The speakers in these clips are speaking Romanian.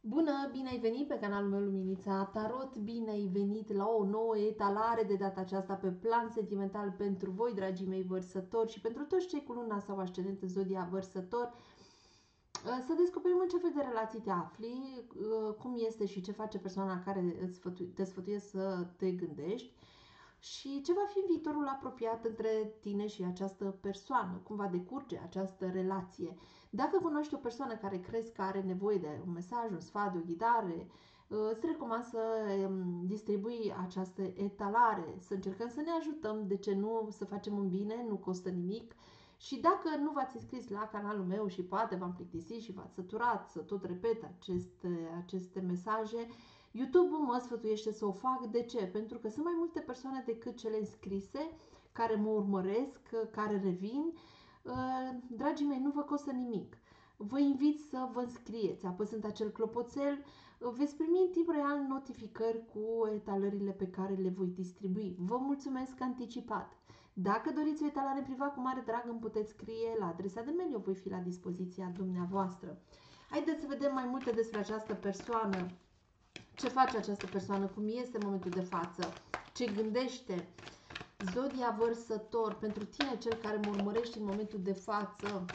Bună, bine ai venit pe canalul meu Luminița Tarot, bine ai venit la o nouă etalare de data aceasta pe plan sentimental pentru voi, dragii mei vărsători, și pentru toți cei cu luna sau ascendent în zodia vărsător. Să descoperim în ce fel de relații te afli, cum este și ce face persoana care te sfătuie să te gândești și ce va fi în viitorul apropiat între tine și această persoană, cum va decurge această relație. Dacă cunoști o persoană care crezi că are nevoie de un mesaj, un sfat, de o ghidare, îți recomand să distribui această etalare, să încercăm să ne ajutăm, de ce nu, să facem un bine, nu costă nimic. Și dacă nu v-ați înscris la canalul meu și poate v-am plictisit și v-ați săturat să tot repet aceste mesaje, YouTube mă sfătuiește să o fac. De ce? Pentru că sunt mai multe persoane decât cele înscrise care mă urmăresc, care revin. Dragii mei, nu vă costă nimic. Vă invit să vă înscrieți, apăsând acel clopoțel, veți primi în timp real notificări cu etalările pe care le voi distribui. Vă mulțumesc anticipat! Dacă doriți o etalare în privat, cu mare drag îmi puteți scrie la adresa de mail, eu voi fi la dispoziția dumneavoastră. Haideți să vedem mai multe despre această persoană. Ce face această persoană, cum este în momentul de față, ce gândește. Zodia vărsător, pentru tine, cel care mă urmărești în momentul de față,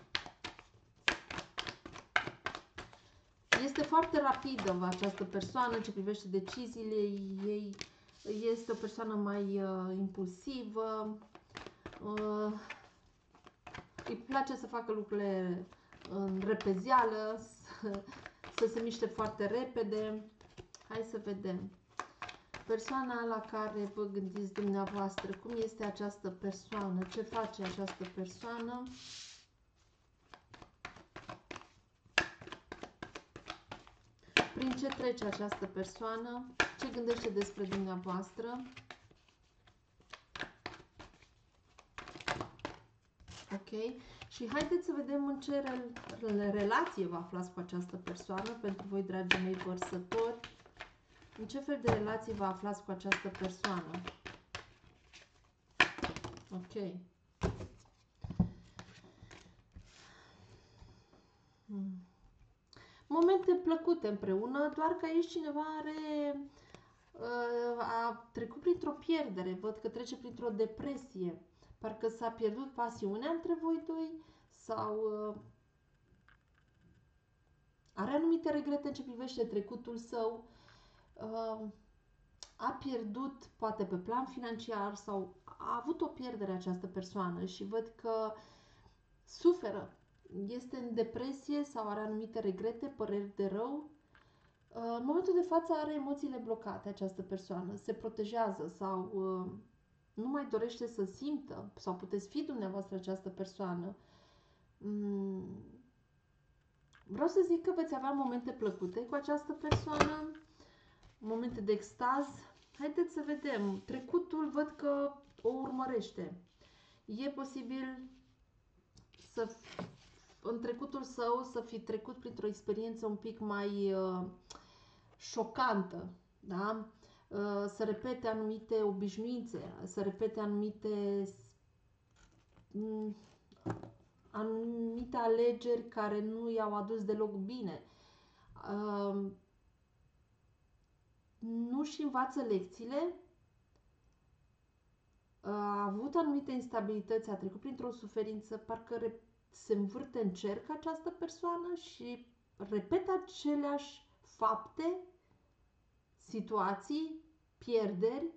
este foarte rapidă această persoană ce privește deciziile ei. Este o persoană mai impulsivă, îi place să facă lucrurile în repezeală, să se miște foarte repede. Hai să vedem. Persoana la care vă gândiți dumneavoastră, cum este această persoană, ce face această persoană. Prin ce trece această persoană, ce gândește despre dumneavoastră. Ok? Și haideți să vedem în ce relație vă aflați cu această persoană, pentru voi, dragii mei vărsători. În ce fel de relație vă aflați cu această persoană? Ok. Momente plăcute împreună, doar că aici cineva a trecut printr-o pierdere. Văd că trece printr-o depresie. Parcă s-a pierdut pasiunea între voi doi sau are anumite regrete în ce privește trecutul său. A pierdut, poate pe plan financiar, sau a avut o pierdere această persoană și văd că suferă. Este în depresie sau are anumite regrete, păreri de rău. În momentul de față are emoțiile blocate această persoană, se protejează sau nu mai dorește să simtă, sau puteți fi dumneavoastră această persoană. Vreau să zic că veți avea momente plăcute cu această persoană, momente de extaz. Haideți să vedem. Trecutul văd că o urmărește. E posibil să în trecutul său să fi trecut printr-o experiență un pic mai șocantă, da? Să repete anumite obișnuințe, să repete anumite alegeri care nu i-au adus deloc bine. Nu-și învață lecțiile, a avut anumite instabilități, a trecut printr-o suferință, parcă se învârte în cerc această persoană și repetă aceleași fapte, situații, pierderi.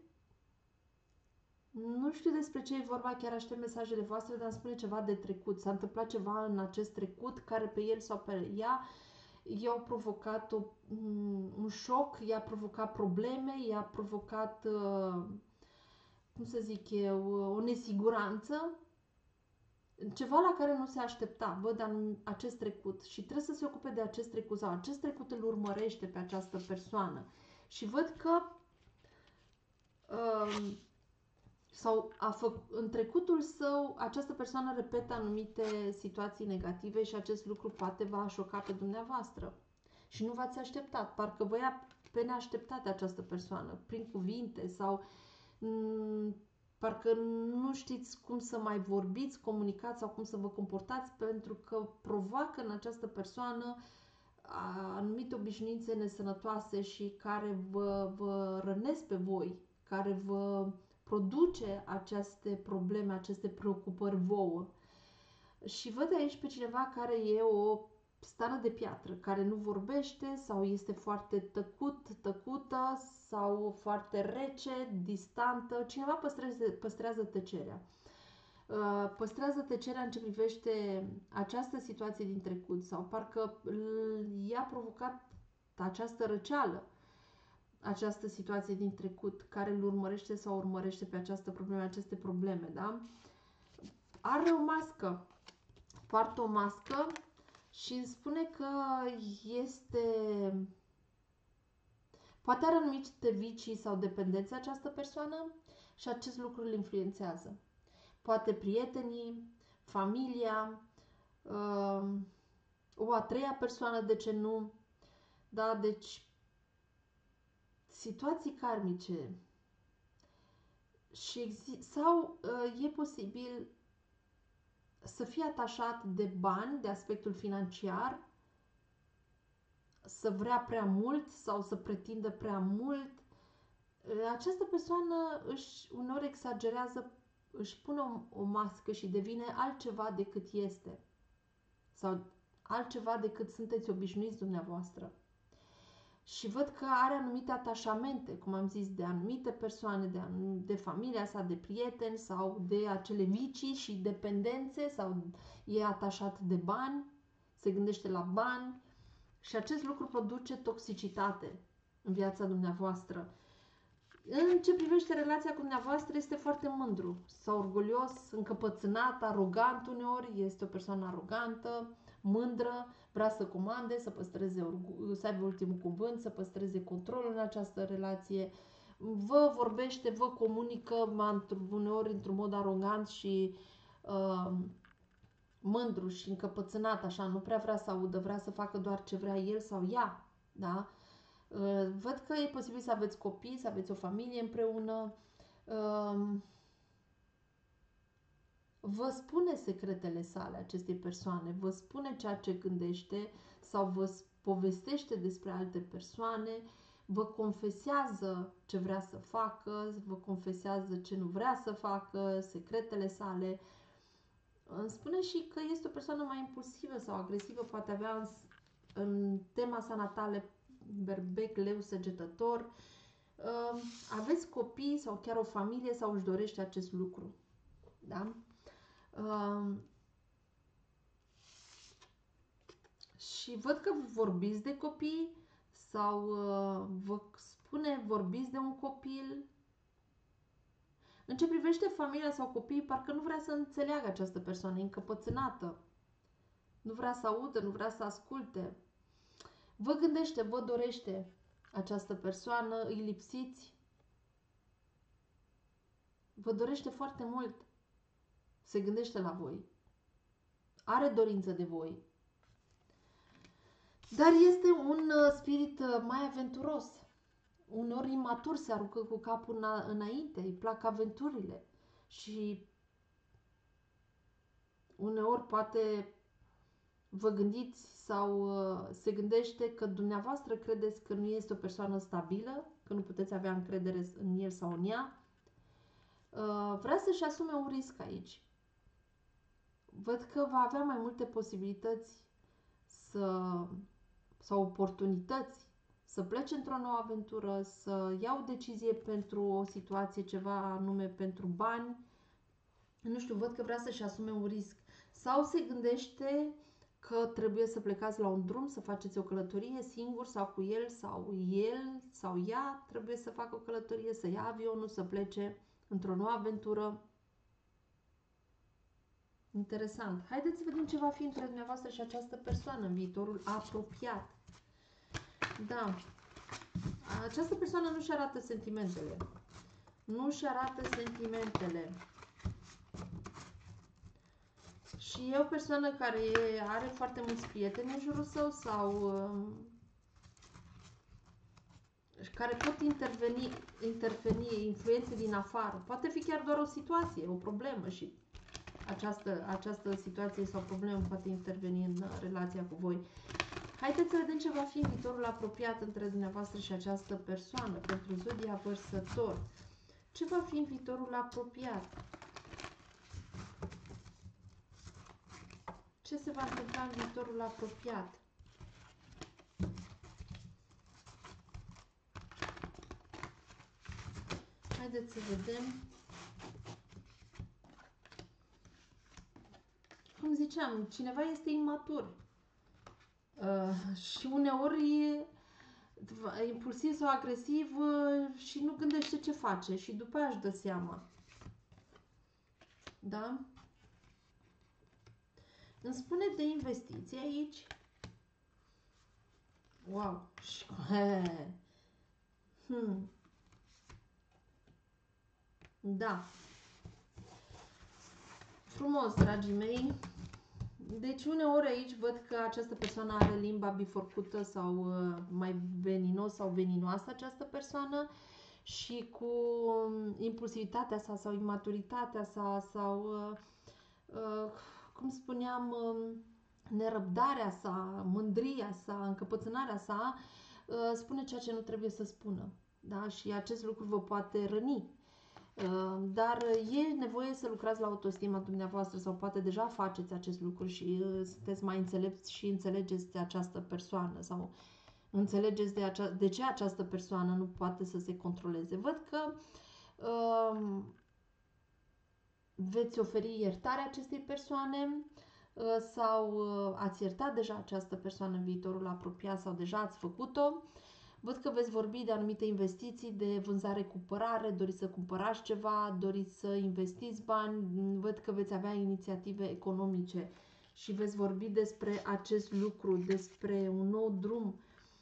Nu știu despre ce e vorba, chiar aștept mesajele voastre, dar îmi spune ceva de trecut. S-a întâmplat ceva în acest trecut care pe el sau pe ea i-au provocat un șoc, i-a provocat probleme, i-a provocat, cum să zic eu, o nesiguranță, ceva la care nu se aștepta, văd în acest trecut, și trebuie să se ocupe de acest trecut sau acest trecut îl urmărește pe această persoană. Și văd că sau în trecutul său această persoană repetă anumite situații negative și acest lucru poate va șoca pe dumneavoastră. Și nu v-ați așteptat, parcă vă ia pe neașteptate această persoană, prin cuvinte sau parcă nu știți cum să mai vorbiți, comunicați sau cum să vă comportați, pentru că provoacă în această persoană anumite obișnuințe nesănătoase și care vă rănesc pe voi, care vă produce aceste probleme, aceste preocupări vouă. Și văd aici pe cineva care e o stană de piatră, care nu vorbește sau este foarte tăcută sau foarte rece, distantă. Cineva păstrează tăcerea. Păstrează tăcerea în ce privește această situație din trecut sau parcă i-a provocat această răceală, această situație din trecut care îl urmărește sau urmărește pe această problemă, aceste probleme, da? Are o mască, poartă o mască și îmi spune că poate are anumite vicii sau dependențe această persoană și acest lucru îl influențează. Poate prietenii, familia, o a treia persoană, de ce nu? Da, deci situații karmice sau e posibil să fie atașat de bani, de aspectul financiar, să vrea prea mult sau să pretindă prea mult. Această persoană uneori exagerează, își pune o mască și devine altceva decât este sau altceva decât sunteți obișnuiți dumneavoastră. Și văd că are anumite atașamente, cum am zis, de anumite persoane, de familia sa, de prieteni sau de acele vicii și dependențe sau e atașat de bani, se gândește la bani și acest lucru produce toxicitate în viața dumneavoastră. În ce privește relația cu dumneavoastră, este foarte mândru sau orgolios, încăpățânat, arogant uneori, este o persoană arogantă, mândră, vrea să comande, să aibă ultimul cuvânt, să păstreze controlul în această relație, vă vorbește, vă comunică uneori într-un mod arogant și mândru și încăpățânat, așa, nu prea vrea să audă, vrea să facă doar ce vrea el sau ea, da? Văd că e posibil să aveți copii, să aveți o familie împreună. Vă spune secretele sale acestei persoane, vă spune ceea ce gândește sau vă povestește despre alte persoane, vă confesează ce vrea să facă, vă confesează ce nu vrea să facă, secretele sale. Îmi spune și că este o persoană mai impulsivă sau agresivă, poate avea în tema sa natală berbec, leu, săgetător. Aveți copii sau chiar o familie sau își dorește acest lucru. Da? Și văd că vorbiți de copii sau vă spune vorbiți de un copil. În ce privește familia sau copiii, parcă nu vrea să înțeleagă această persoană, e încăpățânată. Nu vrea să audă, nu vrea să asculte. Vă gândește, vă dorește această persoană, îi lipsiți. Vă dorește foarte mult. Se gândește la voi. Are dorință de voi. Dar este un spirit mai aventuros. Uneori imatur, se aruncă cu capul înainte, îi plac aventurile. Și uneori poate vă gândiți sau se gândește că dumneavoastră credeți că nu este o persoană stabilă, că nu puteți avea încredere în el sau în ea. Vrea să-și asume un risc aici. Văd că va avea mai multe posibilități sau oportunități să plece într-o nouă aventură, să ia o decizie pentru o situație, ceva anume pentru bani. Nu știu, văd că vrea să-și asume un risc. Sau se gândește că trebuie să plecați la un drum, să faceți o călătorie singur sau cu el sau ea trebuie să facă o călătorie, să ia avionul, să plece într-o nouă aventură. Interesant. Haideți să vedem ce va fi între dumneavoastră și această persoană în viitorul apropiat. Da. Această persoană nu-și arată sentimentele. Nu-și arată sentimentele. Și e o persoană care are foarte mulți prieteni în jurul său sau care pot interveni influențe din afară. Poate fi chiar doar o situație, o problemă și această situație sau problemă poate interveni în relația cu voi. Haideți să vedem ce va fi în viitorul apropiat între dumneavoastră și această persoană pentru zodia Vărsător. Ce va fi în viitorul apropiat? Ce se va întâmpla în viitorul apropiat? Haideți să vedem. Cum ziceam, cineva este imatur. Și uneori e impulsiv sau agresiv și nu gândește ce face și după aia își dă seama. Da? Îmi spune de investiții aici. Wow! Da. Frumos, dragii mei. Deci uneori aici văd că această persoană are limba bifurcută sau mai veninos sau veninoasă această persoană și cu impulsivitatea sa sau imaturitatea sa sau, cum spuneam, nerăbdarea sa, mândria sa, încăpățânarea sa, spune ceea ce nu trebuie să spună. Da? Și acest lucru vă poate răni. Dar e nevoie să lucrați la autostima dumneavoastră sau poate deja faceți acest lucru și sunteți mai înțelepți și înțelegeți această persoană sau înțelegeți de ce această persoană nu poate să se controleze. Văd că veți oferi iertare acestei persoane sau ați iertat deja această persoană în viitorul apropiat sau deja ați făcut-o. Văd că veți vorbi de anumite investiții, de vânzare-cumpărare, doriți să cumpărați ceva, doriți să investiți bani, văd că veți avea inițiative economice și veți vorbi despre acest lucru, despre un nou drum.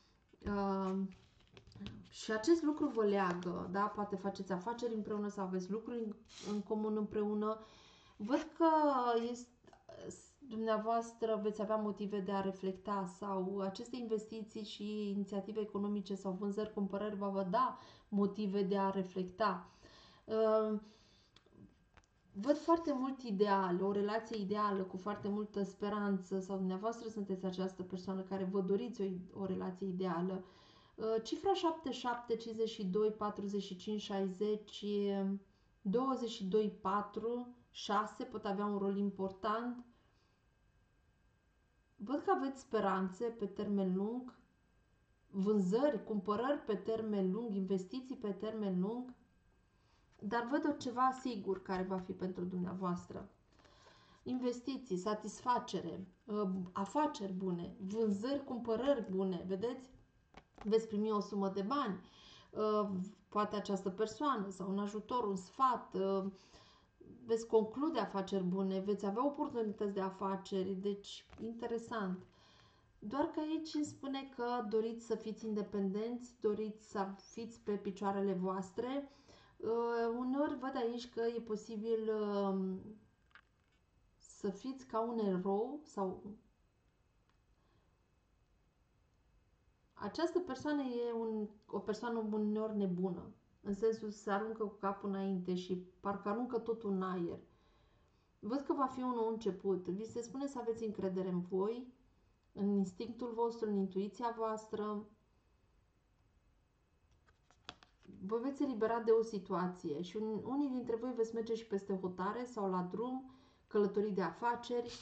Și acest lucru vă leagă, da? Poate faceți afaceri împreună sau aveți lucruri în comun împreună. Văd că dumneavoastră veți avea motive de a reflecta sau aceste investiții și inițiative economice sau vânzări, cumpărări vă da motive de a reflecta. Văd foarte mult ideal, o relație ideală cu foarte multă speranță sau dumneavoastră sunteți această persoană care vă doriți o relație ideală. Cifra 77, 52, 45, 60, 22, 4, 6 pot avea un rol important. Văd că aveți speranțe pe termen lung, vânzări, cumpărări pe termen lung, investiții pe termen lung, dar văd ceva sigur care va fi pentru dumneavoastră. Investiții, satisfacere, afaceri bune, vânzări, cumpărări bune, vedeți? Veți primi o sumă de bani, poate această persoană sau un ajutor, un sfat, veți conclude afaceri bune, veți avea oportunități de afaceri, deci interesant. Doar că aici îmi spune că doriți să fiți independenți, doriți să fiți pe picioarele voastre. Uneori văd aici că e posibil să fiți ca un erou sau această persoană e o persoană uneori nebună. În sensul să se aruncă cu capul înainte și parcă aruncă totul în aer. Văd că va fi un nou început. Vi se spune să aveți încredere în voi, în instinctul vostru, în intuiția voastră. Vă veți elibera de o situație și unii dintre voi veți merge și peste hotare sau la drum, călătorii de afaceri.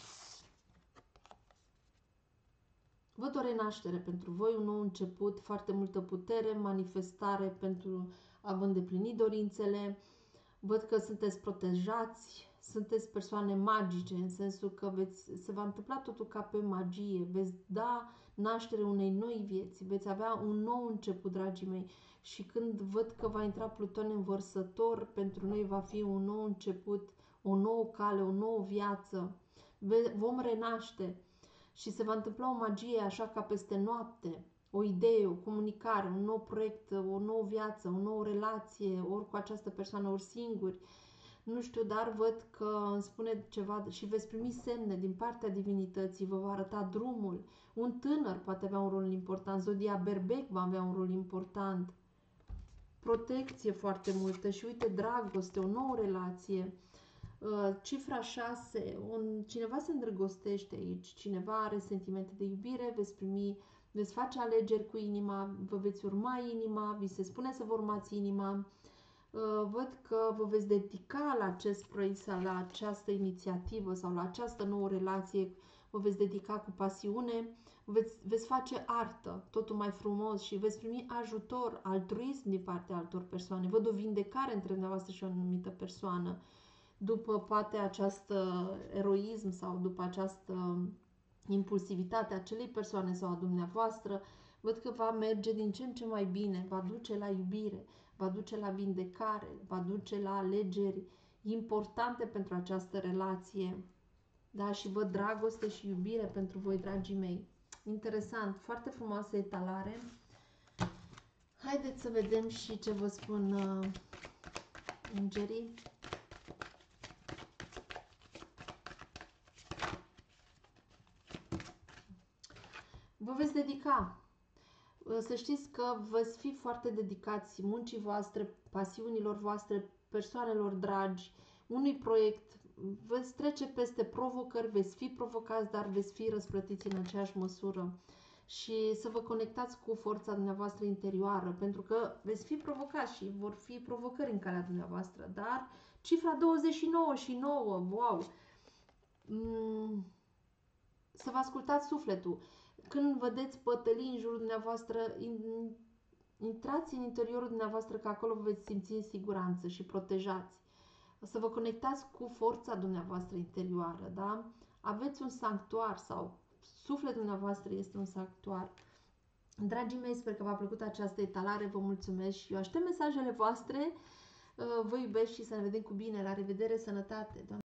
Văd o renaștere pentru voi, un nou început, foarte multă putere, manifestare pentru a vă îndeplini dorințele. Văd că sunteți protejați, sunteți persoane magice, în sensul că se va întâmpla totul ca pe magie, veți da naștere unei noi vieți, veți avea un nou început, dragii mei. Și când văd că va intra Pluton în Vărsător, pentru noi va fi un nou început, o nouă cale, o nouă viață. Vom renaște și se va întâmpla o magie așa ca peste noapte. O idee, o comunicare, un nou proiect, o nouă viață, o nouă relație, ori cu această persoană, ori singuri. Nu știu, dar văd că îmi spune ceva și veți primi semne din partea divinității, vă va arăta drumul. Un tânăr poate avea un rol important, zodia Berbec va avea un rol important. Protecție foarte multă și uite, dragoste, o nouă relație. Cifra 6, cineva se îndrăgostește aici, cineva are sentimente de iubire, veți face alegeri cu inima, vă veți urma inima, vi se spune să vă urmați inima. Văd că vă veți dedica la acest proiect sau la această inițiativă sau la această nouă relație, vă veți dedica cu pasiune, veți face artă, totul mai frumos și veți primi ajutor, altruism din partea altor persoane. Văd o vindecare între dumneavoastră și o anumită persoană. După poate această eroism sau după această impulsivitate a acelei persoane sau a dumneavoastră, văd că va merge din ce în ce mai bine, va duce la iubire, va duce la vindecare, va duce la alegeri importante pentru această relație. Da, și văd dragoste și iubire pentru voi, dragii mei. Interesant, foarte frumoasă etalare. Haideți să vedem și ce vă spun îngerii. Vă veți dedica. Să știți că veți fi foarte dedicați muncii voastre, pasiunilor voastre, persoanelor dragi, unui proiect. Veți trece peste provocări, veți fi provocați, dar veți fi răsplătiți în aceeași măsură. Și să vă conectați cu forța dumneavoastră interioară, pentru că veți fi provocați și vor fi provocări în calea dumneavoastră. Dar cifra 29 și 9, wow! Să vă ascultați sufletul. Când vedeți pătălii în jurul dumneavoastră, intrați în interiorul dumneavoastră, că acolo vă veți simți în siguranță și protejați. Să vă conectați cu forța dumneavoastră interioară, da? Aveți un sanctuar sau sufletul dumneavoastră este un sanctuar. Dragii mei, sper că v-a plăcut această etalare, vă mulțumesc și eu aștept mesajele voastre. Vă iubesc și să ne vedem cu bine. La revedere, sănătate! Doamne!